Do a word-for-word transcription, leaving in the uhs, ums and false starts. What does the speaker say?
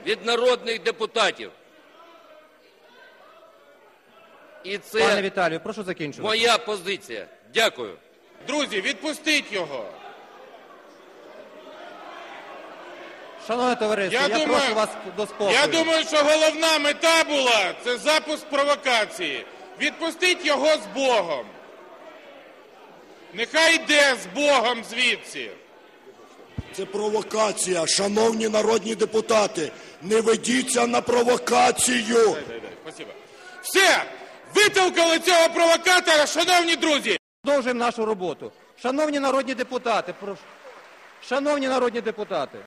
від народних депутатів. І це Пане Віталію, прошу закінчувати. моя позиція. Дякую. Друзі, відпустіть його. Шановне товариство, я, Я я думаю- прошу вас до спокою. Я думаю, що головна мета була – це запуск провокації. Відпустіть його з Богом. Нехай йде з Богом звідси. Це провокація. Шановні народні депутати, не ведіться на провокацію. Дай, дай, дай. Спасибо. Все! Витолкали цього провокатора, шановні друзі! Продовжуємо нашу роботу. Шановні народні депутати, прошу. Шановні народні депутати.